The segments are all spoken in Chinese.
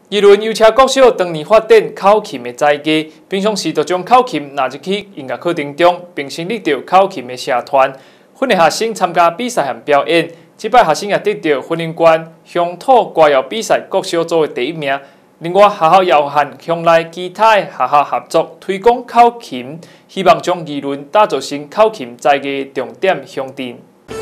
议论邮车国小当年发展口琴的才艺，平常时就将口琴拿入去音乐课程中，并成立着口琴的社团，训练学生参加比赛和表演。这摆学生也得到云林县乡土歌谣比赛国小组的第1名。另外，学校也和乡内其他的学校合作推广口琴，希望将议论打造成口琴才艺的重点乡镇。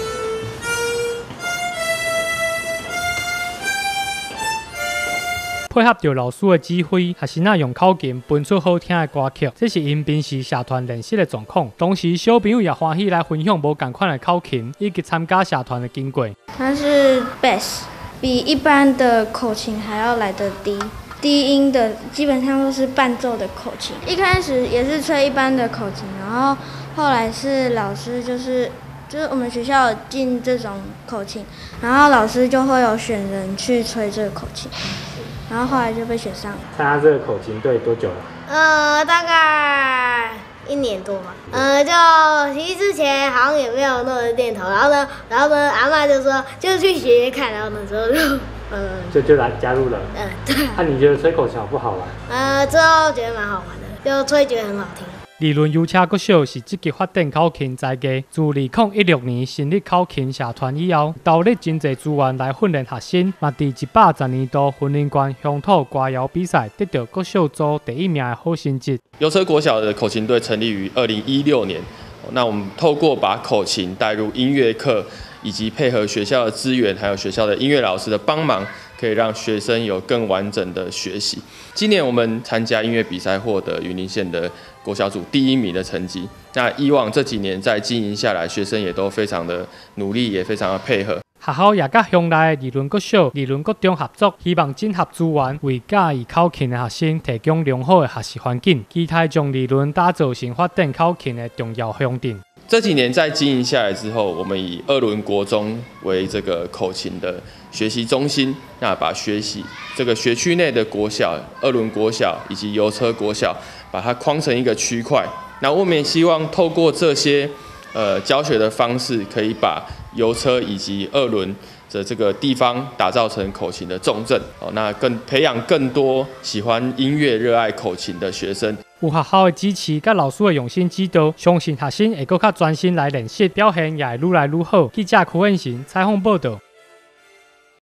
配合着老师的指挥，学生用口琴编出好听的歌曲，这是因平时社团练习的状况。同时，小朋友也欢喜来分享无同款的口琴，以及参加社团的经过。 它是 bass， 比一般的口琴还要来得低。低音的基本上都是伴奏的口琴。一开始也是吹一般的口琴，然后后来是老师就是我们学校有进这种口琴，然后老师就会有选人去吹这个口琴。然后后来就被选上了。 参加这个口琴队多久了？ 大概1年多吧。就其实之前好像也没有那么念头，然后呢，阿嬷就说就去学学看，然后那时候就来加入了。 对。 那你觉得吹口琴好不好玩？ 之后觉得蛮好玩的，就吹觉得很好听。 理论邮车国小是积极发展口琴才艺，自2016年成立口琴社团以后，投入真侪资源来训练学生，嘛伫110年度云林县乡土歌谣比赛得到国小组第1名的好成绩。 邮车国小的口琴队成立于2016年，那我们透过把口琴带入音乐课，以及配合学校的资源，还有学校的音乐老师的帮忙，可以让学生有更完整的学习。今年我们参加音乐比赛，获得云林县的国小组第1名的成绩。那以往这几年在经营下来，学生也都非常的努力，也非常的配合。 学校也甲乡内的理论国小、理论国中合作，希望整合资源，为喜欢口琴的学生提供良好的学习环境，期待将理论打造成发展口琴的重要乡镇。 这几年在经营下来之后，我们以2轮国中为这个口琴的学习中心，那把学习这个学区内的国小、2轮国小以及邮车国小，把它框成一个区块。那我们也希望透过这些教学的方式，可以把邮车以及2轮的这个地方打造成口琴的重镇。那培养更多喜欢音乐、热爱口琴的学生。 有学校的支持，甲老师的用心指导，相信学生会更较专心来练习，表现也会愈来愈好。记者柯彦成采访报道。